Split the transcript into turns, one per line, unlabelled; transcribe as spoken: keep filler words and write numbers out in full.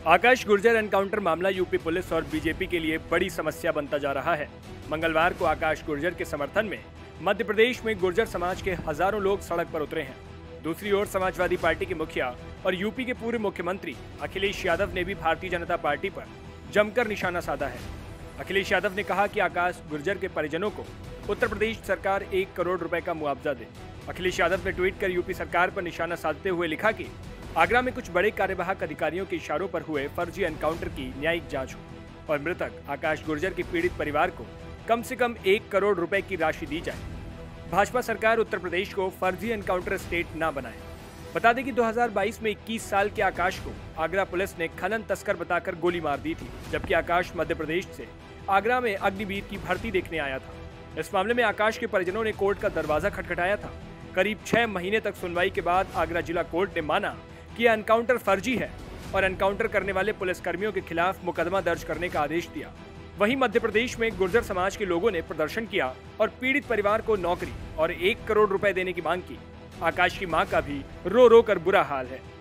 आकाश Gurjar encounter मामला UP police और BJP के लिए बड़ी समस्या बनता जा रहा है। मंगलवार को आकाश गुर्जर के समर्थन में मध्य प्रदेश में गुर्जर समाज के हजारों लोग सड़क पर उतरे हैं। दूसरी ओर समाजवादी पार्टी के मुखिया और यूपी के पूर्व मुख्यमंत्री अखिलेश यादव ने भी भारतीय जनता पार्टी पर जमकर निशाना साधा है। अखिलेश यादव ने कहा कि आकाश गुर्जर के परिजनों को उत्तर प्रदेश सरकार एक करोड़ रुपए का मुआवजा दे। अखिलेश यादव ने ट्वीट कर यूपी सरकार पर निशाना साधते हुए लिखा कि आगरा में कुछ बड़े कार्यवाहक अधिकारियों के इशारों पर हुए फर्जी एनकाउंटर की न्यायिक जांच हो और मृतक आकाश गुर्जर के पीड़ित परिवार को कम से कम एक करोड़ रुपए की राशि दी जाए। भाजपा सरकार उत्तर प्रदेश को फर्जी एनकाउंटर स्टेट न बनाए। बता दें कि दो हज़ार बाईस में इक्कीस साल के आकाश को आगरा पुलिस ने खनन तस्कर बताकर गोली मार दी थी, जबकि आकाश मध्य प्रदेश से आगरा में अग्निवीर की भर्ती देखने आया था। इस मामले में आकाश के परिजनों ने कोर्ट का दरवाजा खटखटाया था। करीब छह महीने तक सुनवाई के बाद आगरा जिला कोर्ट ने माना कि यह एनकाउंटर फर्जी है और एनकाउंटर करने वाले पुलिसकर्मियों के खिलाफ मुकदमा दर्ज करने का आदेश दिया। वहीं मध्य प्रदेश में गुर्जर समाज के लोगों ने प्रदर्शन किया और पीड़ित परिवार को नौकरी और एक करोड़ रुपए देने की मांग की। आकाश की मां का भी रो रो कर बुरा हाल है।